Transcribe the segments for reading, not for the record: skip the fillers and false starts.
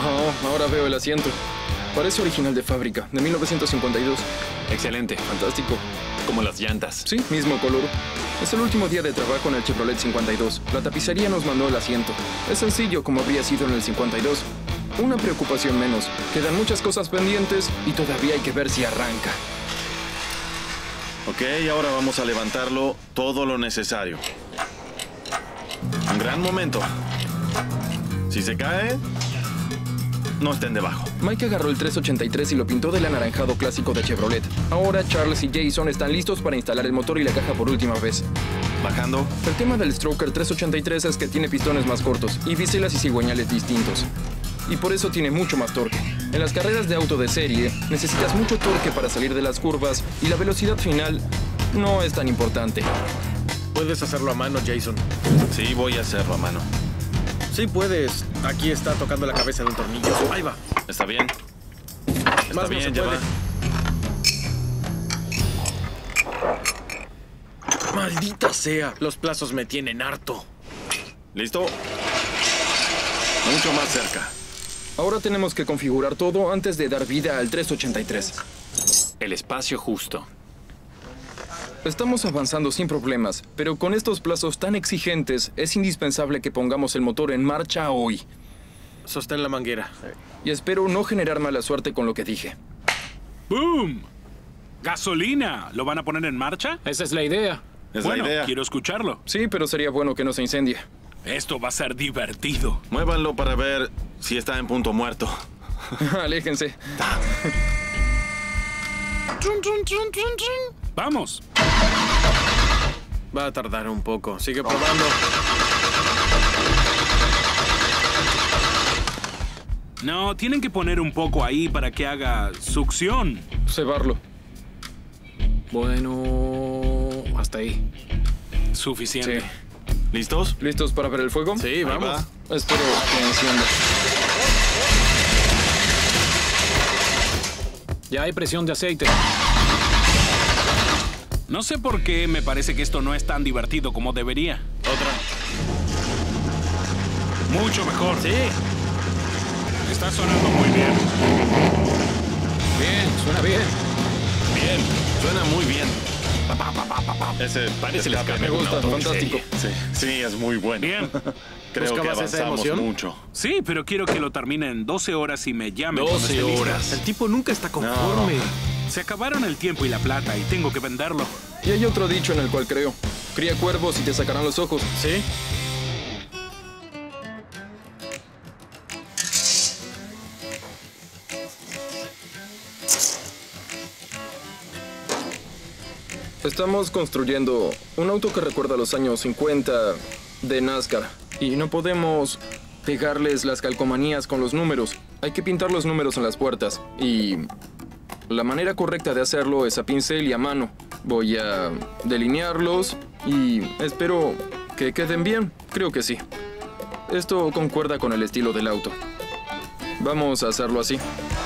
Oh, ahora veo el asiento. Parece original de fábrica, de 1952. Excelente. Fantástico. Como las llantas. Sí, mismo color. Es el último día de trabajo en el Chevrolet 52. La tapicería nos mandó el asiento. Es sencillo como habría sido en el 52. Una preocupación menos. Quedan muchas cosas pendientes y todavía hay que ver si arranca. Ok, ahora vamos a levantarlo todo lo necesario. Un gran momento. Si se cae, no estén debajo. Mike agarró el 383 y lo pintó del anaranjado clásico de Chevrolet. Ahora Charles y Jason están listos para instalar el motor y la caja por última vez. Bajando. El tema del Stroker 383 es que tiene pistones más cortos y biselas y cigüeñales distintos. Y por eso tiene mucho más torque. En las carreras de auto de serie, necesitas mucho torque para salir de las curvas y la velocidad final no es tan importante. Puedes hacerlo a mano, Jason. Sí, voy a hacerlo a mano. Sí puedes. Aquí está tocando la cabeza de un tornillo. Ahí va. ¿Está bien? Está Más no bien, se ya puede. va. Maldita sea. Los plazos me tienen harto. ¿Listo? Mucho más cerca. Ahora tenemos que configurar todo antes de dar vida al 383. El espacio justo. Estamos avanzando sin problemas, pero con estos plazos tan exigentes es indispensable que pongamos el motor en marcha hoy. Sostén la manguera. Y espero no generar mala suerte con lo que dije. ¡Boom! ¡Gasolina! ¿Lo van a poner en marcha? Esa es la idea. Es Bueno, la idea. quiero escucharlo. Sí, pero sería bueno que no se incendie. Esto va a ser divertido. Muévanlo para ver si está en punto muerto. Aléjense. ¡Vamos! Va a tardar un poco. Sigue probando. No, tienen que poner un poco ahí para que haga succión. Cebarlo. Bueno, hasta ahí. Suficiente. Sí. ¿Listos? ¿Listos para ver el fuego? Sí, Ahí vamos. va. Espero que encienda. Ya hay presión de aceite. No sé por qué me parece que esto no es tan divertido como debería. Otra. Mucho mejor. Sí. Está sonando muy bien. Bien, suena bien. Bien. Suena muy bien. Ese Parece el escape. Me gusta, fantástico. Sí, sí, es muy bueno. Bien. Creo que ¿Buscabas esa avanzamos emoción? mucho. Sí, pero quiero que lo termine en 12 horas y me llame. 12 horas. El tipo nunca está conforme. Se acabaron el tiempo y la plata y tengo que venderlo. Y hay otro dicho en el cual creo. Cría cuervos y te sacarán los ojos. Sí. Estamos construyendo un auto que recuerda a los años 50 de NASCAR. Y no podemos pegarles las calcomanías con los números. Hay que pintar los números en las puertas. Y la manera correcta de hacerlo es a pincel y a mano. Voy a delinearlos y espero que queden bien. Creo que sí. Esto concuerda con el estilo del auto. Vamos a hacerlo así.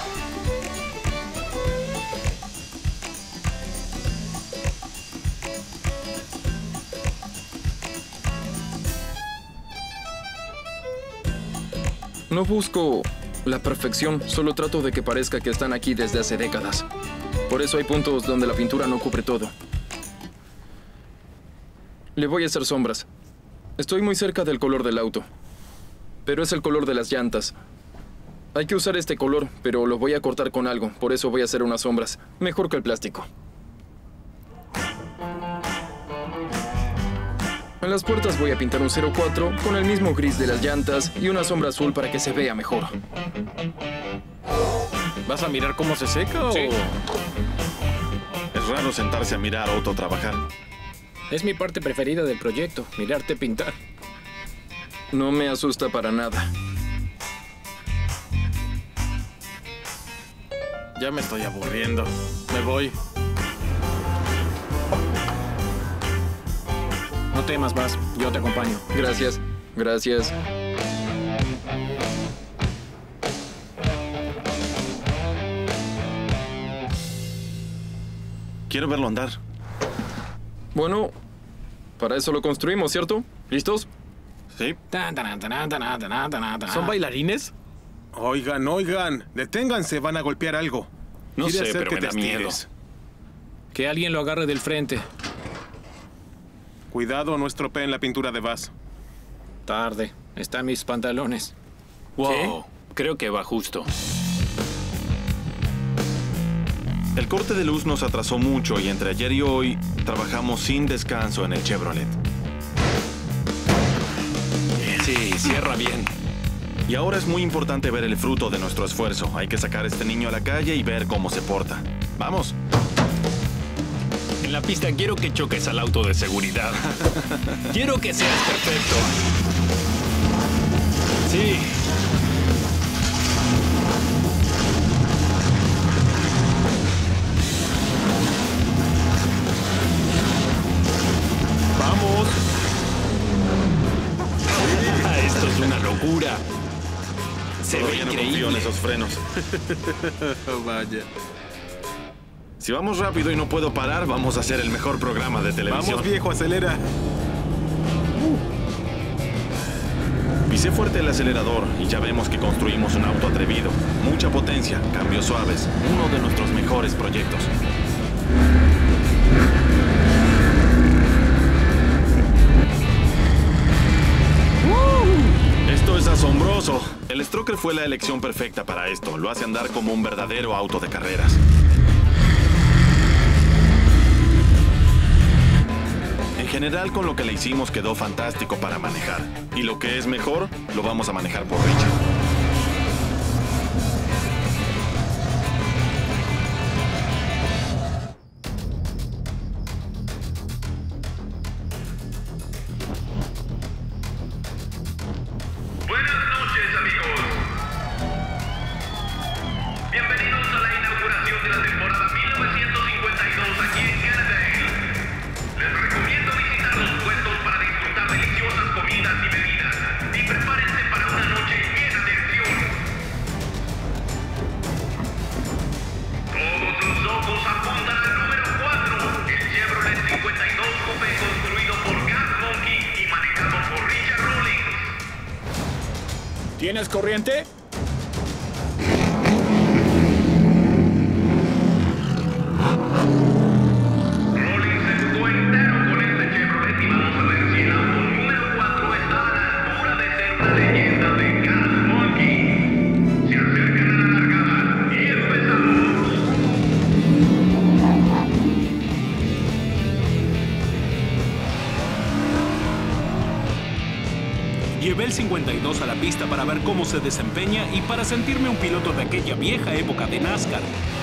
No busco la perfección, solo trato de que parezca que están aquí desde hace décadas. Por eso hay puntos donde la pintura no cubre todo. Le voy a hacer sombras. Estoy muy cerca del color del auto, pero es el color de las llantas. Hay que usar este color, pero lo voy a cortar con algo, por eso voy a hacer unas sombras. Mejor que el plástico. En las puertas voy a pintar un 04 con el mismo gris de las llantas y una sombra azul para que se vea mejor. ¿Vas a mirar cómo se seca Sí. o...? Es raro sentarse a mirar a Otto trabajar. Es mi parte preferida del proyecto, mirarte pintar. No me asusta para nada. Ya me estoy aburriendo. Me voy. No temas más, yo te acompaño. Gracias, gracias. Quiero verlo andar. Bueno, para eso lo construimos, ¿cierto? ¿Listos? Sí. ¿Son bailarines? Oigan, oigan. Deténganse, van a golpear algo. No Quiere sé, hacer pero que me te da miedo. estires. Que alguien lo agarre del frente. Cuidado, no estropeen la pintura de vaso. Tarde. Están mis pantalones. Wow, creo que va justo. El corte de luz nos atrasó mucho y entre ayer y hoy trabajamos sin descanso en el Chevrolet. Sí, cierra bien. Y ahora es muy importante ver el fruto de nuestro esfuerzo. Hay que sacar a este niño a la calle y ver cómo se porta. ¡Vamos! En la pista quiero que choques al auto de seguridad. Quiero que seas perfecto. Sí. ¡Vamos! Esto es una locura. Se ve Todavía no confío en increíble. esos frenos. Vaya. Si vamos rápido y no puedo parar, vamos a hacer el mejor programa de televisión. Vamos, viejo, acelera. Pisé fuerte el acelerador y ya vemos que construimos un auto atrevido. Mucha potencia, cambios suaves. Uno de nuestros mejores proyectos. Esto es asombroso. El Stroker fue la elección perfecta para esto. Lo hace andar como un verdadero auto de carreras. En general, con lo que le hicimos quedó fantástico para manejar. Y lo que es mejor, lo vamos a manejar por Richard. Buenas noches, amigos. Bienvenidos a la inauguración de la temporada 1952 aquí en Canadale. Les recomiendo visitar los puestos para disfrutar deliciosas comidas y bebidas. Y prepárense para una noche llena de acción. Todos los ojos apuntan al número 4, el Chevrolet 52 Coupe construido por Gas Monkey y manejado por Richard Rawlings. ¿Tienes corriente? Rawlings se jugó entero con este Chevrolet y vamos a ver si el auto número 4 está a la altura de ser una leyenda de Gas Monkey. Se acercan a la largada y empezamos. Llevé el 52 a la pista para ver cómo se desempeña y para sentirme un piloto de aquella vieja época de NASCAR.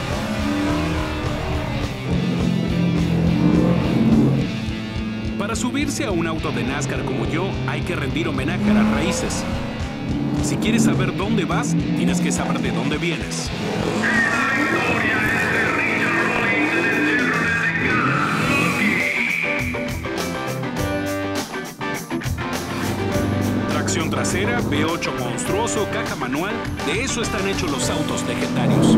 Para subirse a un auto de NASCAR como yo, hay que rendir homenaje a las raíces. Si quieres saber dónde vas, tienes que saber de dónde vienes. Tracción trasera, V8 monstruoso, caja manual, de eso están hechos los autos legendarios.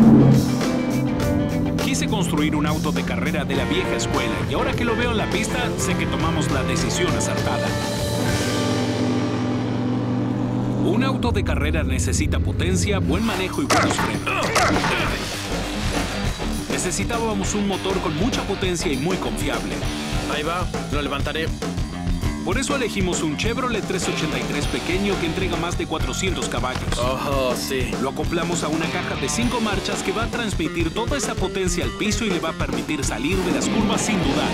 Quise construir un auto de carrera de la vieja escuela y ahora que lo veo en la pista, sé que tomamos la decisión acertada. Un auto de carrera necesita potencia, buen manejo y buenos frenos. Necesitábamos un motor con mucha potencia y muy confiable. Ahí va, lo levantaré. Por eso elegimos un Chevrolet 383 pequeño que entrega más de 400 caballos. Oh, sí. Lo acoplamos a una caja de 5 marchas que va a transmitir toda esa potencia al piso y le va a permitir salir de las curvas sin dudar.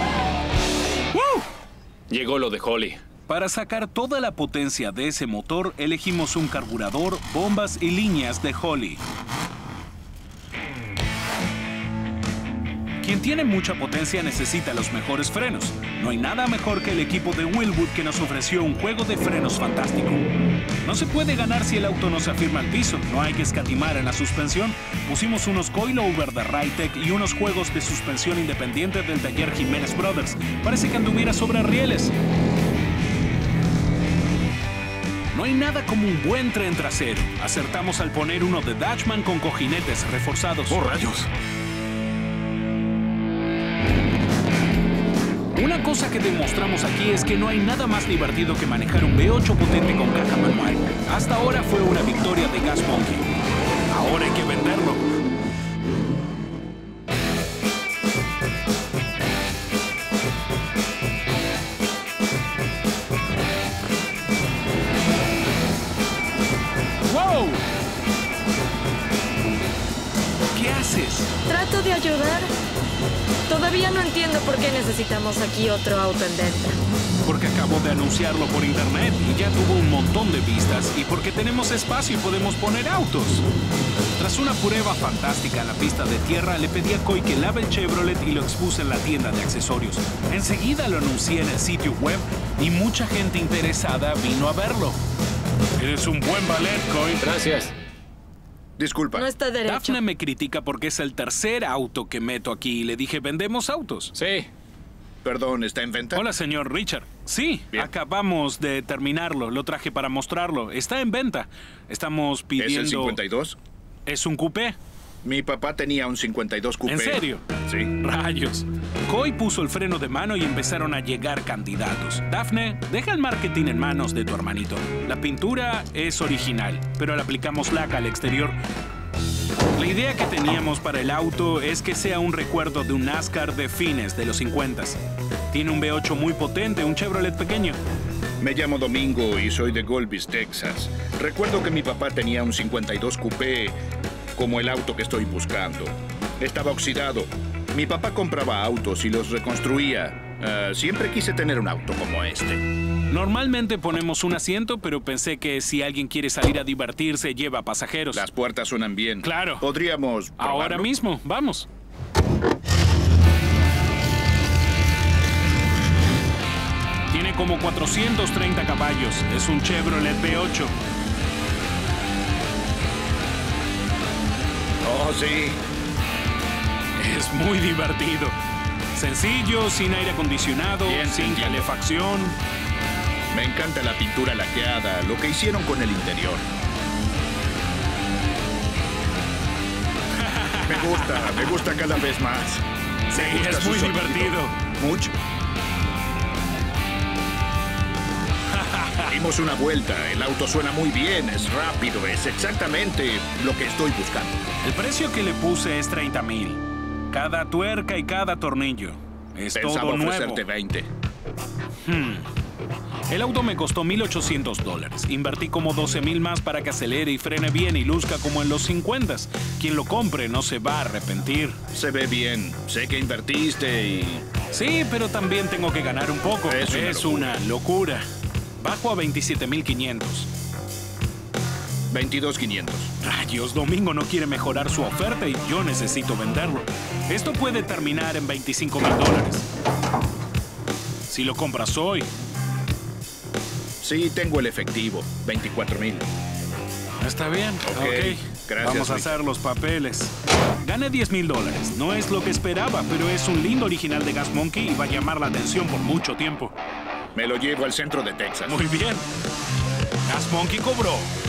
Llegó lo de Holly. Para sacar toda la potencia de ese motor, elegimos un carburador, bombas y líneas de Holly. Quien tiene mucha potencia necesita los mejores frenos. No hay nada mejor que el equipo de Wilwood que nos ofreció un juego de frenos fantástico. No se puede ganar si el auto no se afirma al piso. No hay que escatimar en la suspensión. Pusimos unos coilover de Rytec y unos juegos de suspensión independiente del taller Jiménez Brothers. Parece que anduviera sobre rieles. No hay nada como un buen tren trasero. Acertamos al poner uno de Dutchman con cojinetes reforzados. ¡Oh, rayos! Una cosa que demostramos aquí es que no hay nada más divertido que manejar un V8 potente con caja manual. Hasta ahora fue una victoria de Gas Monkey. Ahora hay que venderlo. ¡Wow! ¿Qué haces? Trato de ayudar. Todavía no entiendo por qué necesitamos aquí otro auto en venta. Porque acabo de anunciarlo por internet y ya tuvo un montón de vistas y porque tenemos espacio y podemos poner autos. Tras una prueba fantástica en la pista de tierra, le pedí a Coy que lave el Chevrolet y lo expuse en la tienda de accesorios. Enseguida lo anuncié en el sitio web y mucha gente interesada vino a verlo. Eres un buen valet, Coy. Gracias. Disculpa. No está derecho. Daphne me critica porque es el tercer auto que meto aquí y le dije, ¿vendemos autos? Sí. Perdón, ¿está en venta? Hola, señor Richard. Sí, Bien. acabamos de terminarlo. Lo traje para mostrarlo. Está en venta. Estamos pidiendo... ¿Es el 52? Es un coupé. Mi papá tenía un 52 coupé. ¿En serio? Sí. Rayos. Coy puso el freno de mano y empezaron a llegar candidatos. Daphne, deja el marketing en manos de tu hermanito. La pintura es original, pero le aplicamos laca al exterior. La idea que teníamos para el auto es que sea un recuerdo de un NASCAR de fines de los 50s. Tiene un V8 muy potente, un Chevrolet pequeño. Me llamo Domingo y soy de Gold Beach, Texas. Recuerdo que mi papá tenía un 52 coupé, como el auto que estoy buscando. Estaba oxidado. Mi papá compraba autos y los reconstruía. Siempre quise tener un auto como este. Normalmente ponemos un asiento, pero pensé que si alguien quiere salir a divertirse, lleva pasajeros. Las puertas suenan bien. Claro. Podríamos probarlo. Ahora mismo, vamos. Tiene como 430 caballos. Es un Chevrolet V8. Oh, sí. Es muy divertido. Sencillo, sin aire acondicionado, Bien, sin entiendo. calefacción. Me encanta la pintura laqueada, lo que hicieron con el interior. Me gusta cada vez más. Sí, Me gusta es su muy sonido. divertido. Mucho. Dimos una vuelta, el auto suena muy bien, es rápido, es exactamente lo que estoy buscando. El precio que le puse es 30,000. Cada tuerca y cada tornillo. Es Pensaba todo nuevo. ofrecerte 20. El auto me costó $1,800. Invertí como 12,000 más para que acelere y frene bien y luzca como en los 50s. Quien lo compre no se va a arrepentir. Se ve bien, sé que invertiste y... Sí, pero también tengo que ganar un poco. Es una una locura. Bajo a 27,500. 22,500. Rayos, Domingo no quiere mejorar su oferta y yo necesito venderlo. Esto puede terminar en $25,000. Si lo compras hoy. Sí, tengo el efectivo, 24,000. Está bien. Ok, gracias, Vamos a Richard. hacer los papeles. Gané $10,000. No es lo que esperaba, pero es un lindo original de Gas Monkey y va a llamar la atención por mucho tiempo. Me lo llevo al centro de Texas. Muy bien. Gas Monkey cobró.